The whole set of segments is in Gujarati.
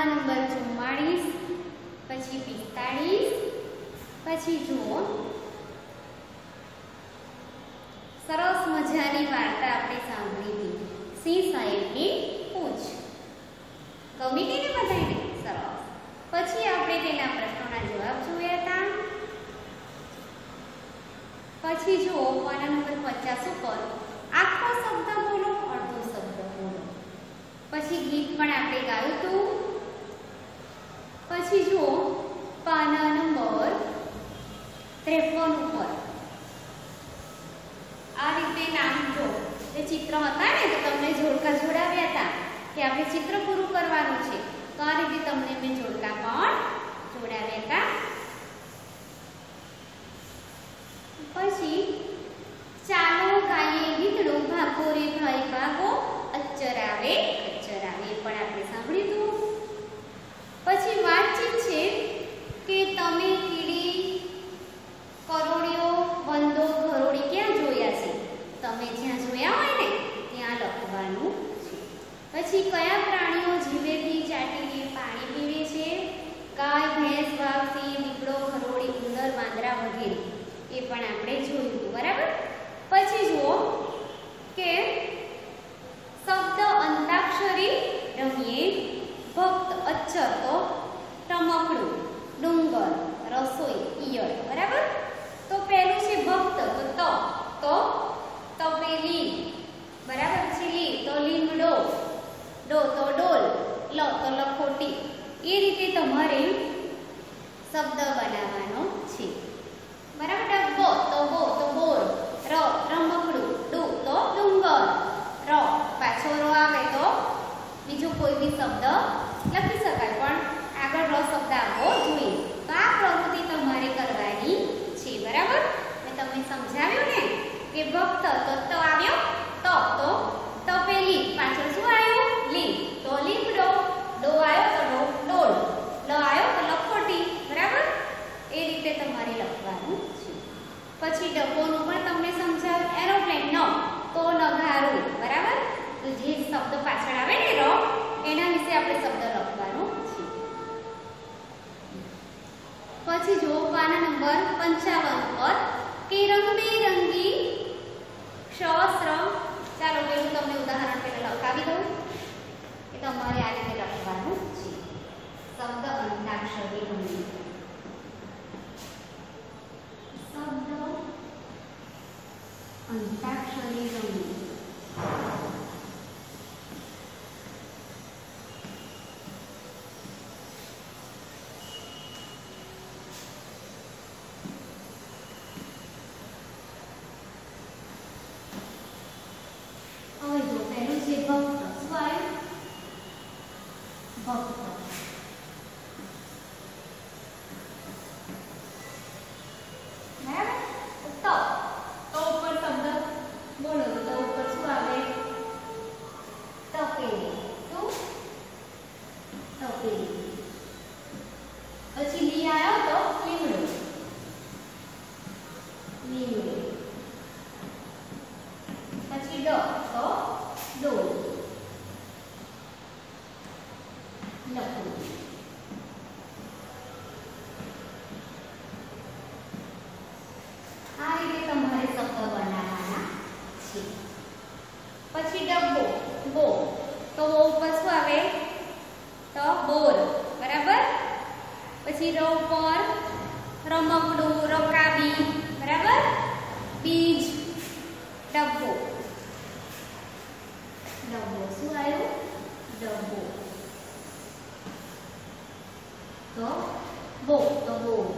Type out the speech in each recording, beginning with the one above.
નંબર 44, પછી 45, પછી જુઓ સરસ મજાની વાર્તા આપણે સાંભળી હતી, સિંહ સાહેબની પૂંછ. ગમી ગઈ ને બધાને? સરસ. પછી આપણે તેના પ્રશ્નોના જવાબ જોયા હતા. પછી જુઓ પાના નંબર 50 ઉપર આખો શબ્દ બોલો, અડધો શબ્દ બોલો. પછી ગીત પણ આપણે ગાયું હતું. પછી જુઓ પાના નંબર 53 ઉપર આ રીતે નામ જો જે ચિત્ર હતા ને તો તમને જોડકા જોડાવ્યા હતા કે આપણે ચિત્ર પૂરું કરવાનું છે, તો આ રીતે તમને મેં જોડકા પણ જોડાવ્યા હતા. પછી ચાલો ગાઈએ ગીતડું, ભાગો રે ભાઈ ભાગો, અચ્ચર આવે પણ આપણે સાંભળ્યું હતું. પછી વાતચીત છે કે તમે કીડી, કરોડિયો, વંદો, ઘરોડી ક્યાં જોયા છે? તમે જ્યાં જોયા હોય ને ત્યાં લખવાનું છે. પછી કયા પ્રાણીઓ જીભેથી ચાટીને પાણી પીવે છે? ગાય, ભેંસ, વાઘ, સિંહ, દીપડો, ખરોડી, ઉંદર, વાંદરા વગેરે. એ પણ આપણે જોયું હતું, બરાબર. પછી જુઓ કે શબ્દ અંતાક્ષરી રમીએ, ભક્ત, અચ્છર તો રમકડું, ડુંગર, રસોઈ, ઈયળ, બરાબર. તો પહેલું છે ભક્ત, તો તપેલી, બરાબર. પછી લી તો લીમડો, ડો તો ડોલ, લ તો લખોટી. એ રીતે તમારે શબ્દ બનાવવાનો છે, બરાબર. ડબ્બો તો બોર, ર રમકડું, ડુ તો ડુંગર, ર પાછો ર આવે તો બીજો કોઈ બી શબ્દ લખી શકાય, પણ આગળ ર શબ્દ આવવો જોઈએ. તો આ પ્રવૃત્તિ તમારે કરવાની છે, બરાબર. મેં તમને સમજાવ્યું ને કે ભક્ત તો આવ્યો, તો તપેલી, પાછળ શું આવ્યું? લી તો લીમડો, ડો આવ્યો તો ડોલ, લ આવ્યો તો લખોટી, બરાબર. એ રીતે તમારે લખવાનું છે. પછી ડબ્બોનું પણ તમને સમજાવ્યું. એરોપ્લેન, ન તો નગારું, બરાબર. તો જે શબ્દ પાછળ આવે ને ર, એના વિશે આપણે શબ્દ લખવાનો છે. પછી જો પાના નંબર 55 પર કે રંગબેરંગી ક્ષસ્ત્ર. ચાલો પેલું તમને ઉદાહરણ પહેલા લખાવી દઉં કે તમારે આ રીતે લખવાનું છે. શબ્દ અંતાક્ષરી રમી, શબ્દ અંતાક્ષરી રમી. હવે જો પહેલું છે ભક્ત. શું આવ્યું? ભક્ત. તો ઉપર શબ્દ બોલો તો ઉપર શું આવે? તપેલી. શું? તપેલી. પછી લી આવ્યો તો લીમડો, લીમડો. પછી ડ તો ડોલ, લખવું. આ રીતે તમારે શબ્દ બનાવવાના છે. પછી ડબ્બો, બો તો બો ઉપર શું આવે? તો બોર, બરાબર. પછી ર ઉપર રમકડું, રકાબી, બરાબર. બીજ, ડબ્બો, ડબ્બો શું આવ્યું? ડબ્બો. તો બો તો બોર,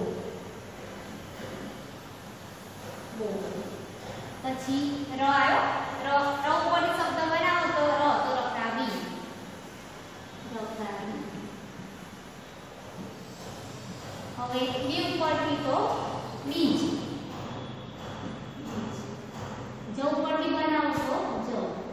બોર. પછી ર આવ્યો, ર ઉપર શબ્દ બનાવો તો ર તો રકાબી, રકાબી. હવે બે ઉપરથી તો બીજ, જ ઉપરથી બનાવો તો જ,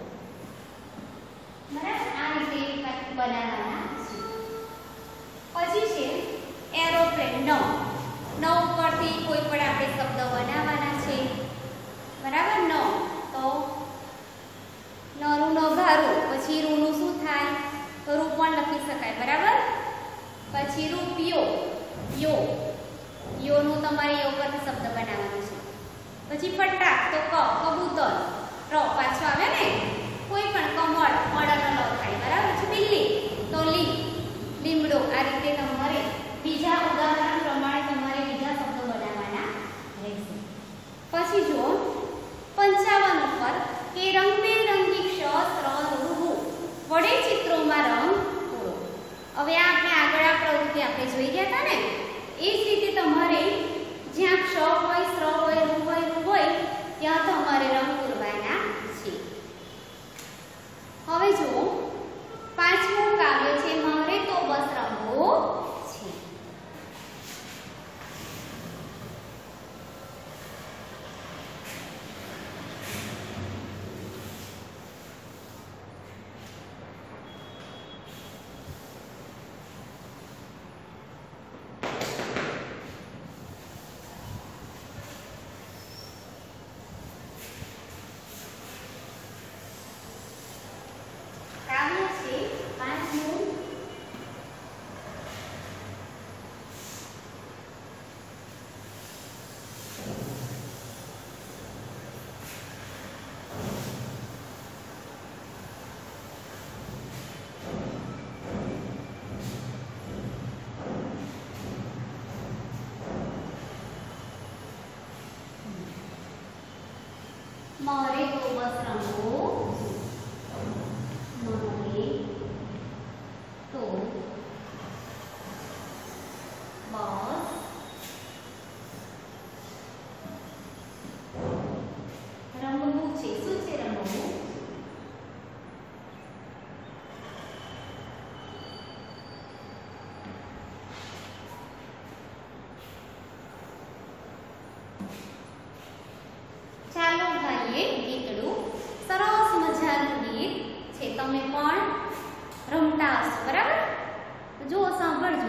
બરાબર. આ રીતે બનાવવાના છે. પછી છે એરોપ્લેન, ન ઉપરથી કોઈ પણ આપણે શબ્દ બનાવવાના છે, બરાબર. ન તો નરું નગારું. પછી રૂનું શું થાય? તો રૂ પણ લખી શકાય, બરાબર. આપણે જોઈ ગયા હતા ને એ જ રીતે તમારે જ્યાં ક્ષ હોય શ્ર હોય રૂ હોય ત્યાં તમારે રંગ પૂરવાના છે. હવે જુઓ પાંચમું કાવ્ય છે મારે તો બસ રંગો છે. કાવ્ય છે પાંચમું મારે તો બસ રંગો મારે તો બસ રંગવું છે. શું છે રંગવું? ચાલો ગાઈએ ગીતડું. સરસ મજાનું ગીત છે. તમે પણ રમતા હશો બરાબર? જો સાંભળજો.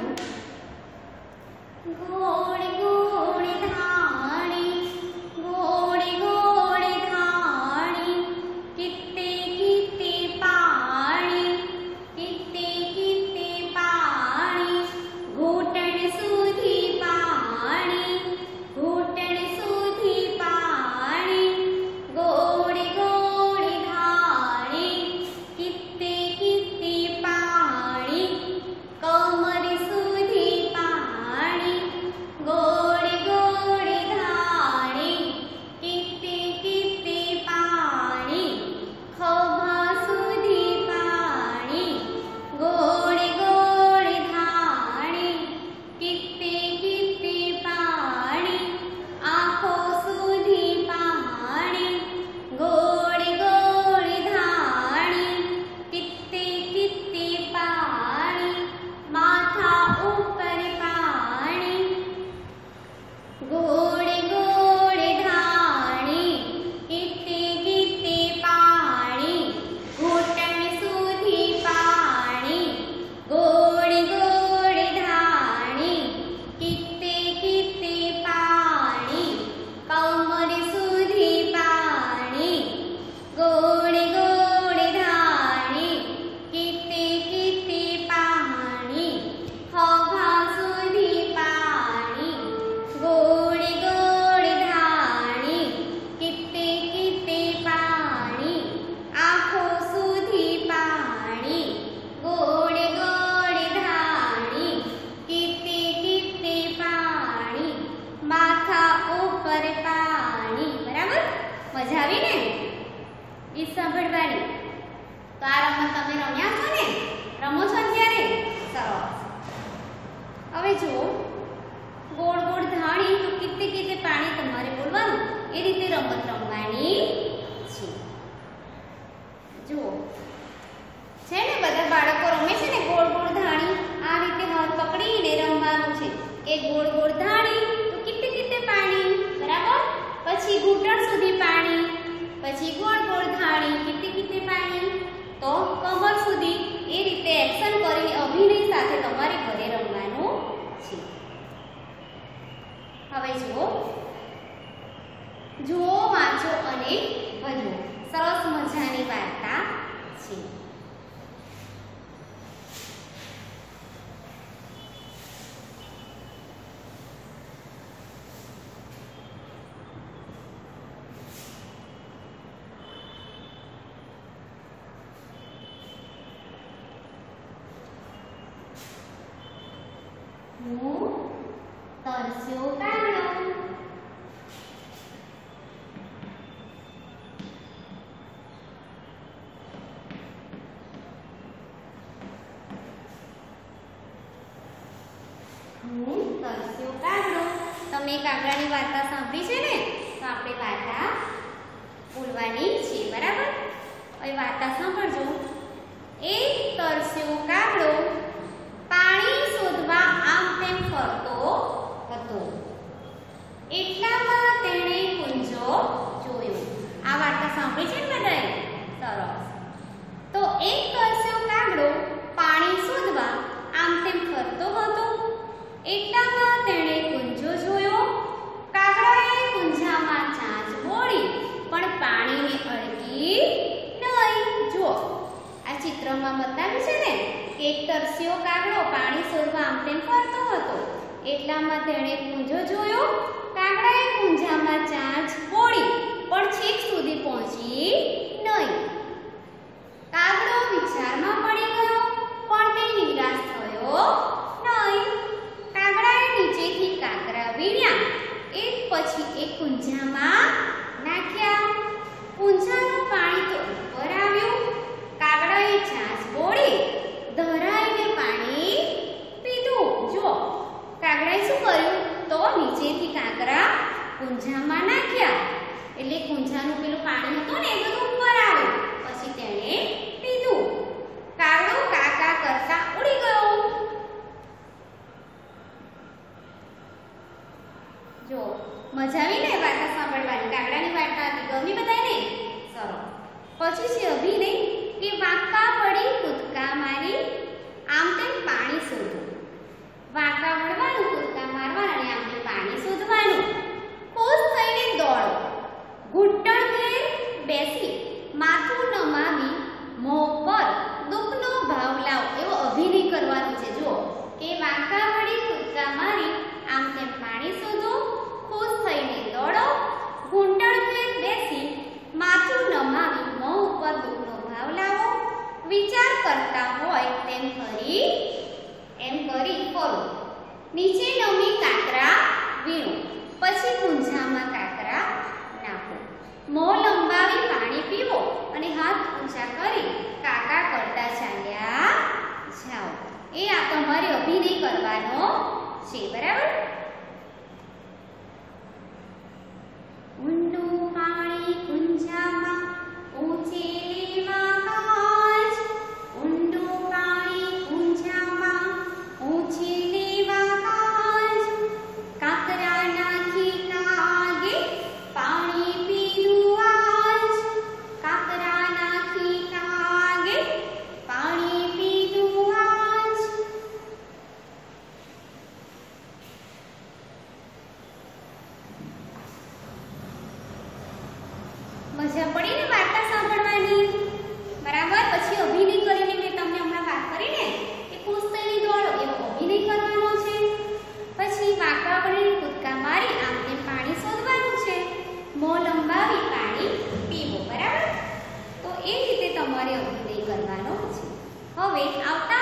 ગોળ ગોળ ધાણી ગોળ ગોળ ધાણી કિત્તે કિત્તે પાણી કિત્તે કિત્તે પાણી ઘૂંટણ સુધી પાણી ઘૂંટણ સુધી પાણી ગોળ ગોળ ધાણી કિત્તે કિત્તે પાણી કમર સુધી પાણી ગોળ ગોળ ધાણી કિત્તે કિત્તે પાણી ખભા સુધી પાણી ગોળ ગોળ ધાણી કિત્તે કિત્તે પાણી આંખો સુધી પાણી ગોળ ગોળ ધાણી કિત્તે કિત્તે પાણી માથા ઉપર પાણી ગોળ ગોળ ધાણી કિત્તે કિત્તે પાણી ઘૂંટણ સુધી પાણી ગોળ ગોળ ધાણી કિત્તે કિત્તે પાણી કમર સુધી પાણી ગોળ ગોળ ધાણી કિત્તે કિત્તે પાણી ખભા સુધી પાણી ગોળ ગોળ ધાણી કિત્તે કિત્તે પાણી આંખો સુધી પાણી ગોળ ગોળ ધાણી કિત્તે કિત્તે પાણી માથા ઉપર પાણી. બરાબર? મજા આવી ને ગીત સાંભળવાની? તો આ રમત તમે રમ્યા છો ને? રમો છો અત્યારે? સરસ. હવે જુઓ ગોળ ગોળ ધાણી તો કિત્તે કિત્તે પાણી તમારે બોલવાનું. એ રીતે રમત રમવાની છે. જુઓ છે ને બધા બાળકો રમે છે ને ગોળ ગોળ ધાણી. આ રીતે હાથ પકડીને રમવાનું છે કે ગોળ ગોળ ધાણી તો કિત્તે કિત્તે પાણી. બરાબર? પછી ઘૂંટણ સુધી પાણી પછી ગોળ ગોળ ધાણી કિત્તે કિત્તે પાણી તો કમર સુધી. એ રીતે એક્શન કરી અભિનય સાથે તમારે ઘરે રમવાનું છે. હવે જુઓ વાંચો અને ભજો. સરસ મજાની વાર્તા છે. તમે કાગડાની વાર્તા સાંભળી છે ને, તો આપણે વાર્તા બોલવાની છે, બરાબર? હવે વાર્તા સાંભળજો. એક તરસ્યો કાગડો પાણી શોધવા આમ તેમ ફરતો હતો. એટલામાં તેણે કુંજો જોયો. આ વાર્તા સાંભળી છે ને બધાએ? સરસ. તો એક તરસ્યો કાગડો પાણી શોધવા આમ તેમ ફરતો હતો. એટલામાં તેણે કુંજો જોયો. કાગડાએ કુંજામાં ચાંચ બોળી, પણ પાણીને અડકી નહીં. જો આ ચિત્રમાં બતાવ્યું છે ને કે એક તરસ્યો કાગડો પાણી શોધવા આમ તેમ ફરતો હતો. એટલામાં તેણે કુંજો જોયો. કાગડાએ કુંજામાં ચાંચ બોળી, પણ છેક સુધી પહોંચી નહીં. કાગડો વિચારમાં પડી ગયો, પણ તે નિરાશ થયો નહીં. કાગડાએ નીચેથી કાંકરા વીણ્યા, એક પછી એક કુંજામાં નાખ્યા. કુંજાનું પાણી તો ઉપર આવ્યું. કાગડાએ છાશ બોળી, ધરાઈને પાણી પીધું. જો કાગડાએ શું કર્યું? તો નીચેથી કાંકરા કુંજામાં નાખ્યા, એટલે કુંજાનું પેલું પાણી હતું ને એ બધું ઉપર આવ્યું. પછી તેણે પીધું. કાગડો કાકા કરતા ઉડી ગયો. જો મજા આવી ને વાર્તા સાંભળવાની? કાગડાની વાર્તા હતી, ગમી બધાને? સરસ. પછી છે અભિનય કે વાંકા પડી કૂદકા મારી, આમ તેમ પાણી શોધો. વાંકા વળવાનું, કૂદકા મારવાના અને આમ તેમ પાણી શોધવાનું. ખુશ થઈને દોડો. ઘૂંટણ ઘેર બેસી માથું નમાવી મોં પર દુઃખનો ભાવ લાવ. એવો અભિનય કરવાનો છે. જો કે વાંકા પડી કૂદકા મારી, આમ તેમ પાણી શોધો. ખુશ થઈને દોડો. ઘૂંટણ ઘેર બેસી માથું નમાવી મોં ઉપર દુઃખનો ભાવ લાવો. વિચાર કરતા હોય તેમ કરી ફરો. નીચે નમી કાંકરા વીણો, પછી કુંજામાં કાંકરા નાખો. મોં લંબાવી પાણી પીવો અને હાથ ઊંચા કરી કાકા કરતા ચાલ્યા જાઓ. એ આ તમારે અભિનય કરવાનો છે, બરાબર? ઊંડું પાણી કુંજામાં ઊંચે લેવા કાજ. ઊંડું પાણી કુંજામાં ઊંચે લેવા કાજ. કાંકરા નાખી કાગે પાણી પીધું આજ. કાંકરા નાખી કાગે પાણી પીધું આજ. મજા પડી ને વાર્તા સાંભળવાની? બરાબર. પછી અભિનય કરીને મેં તમને હમણાં વાત કરી ને કે ખુશ થઈને દોડો, એવો અભિનય કરવાનો છે. પછી વાંકા પડી કૂદકા મારી, આમ તેમ પાણી શોધવાનું છે. મોં લંબાવી પાણી પીવો, બરાબર? તો એ રીતે તમારે અભિનય કરવાનો છે. હવે આવતા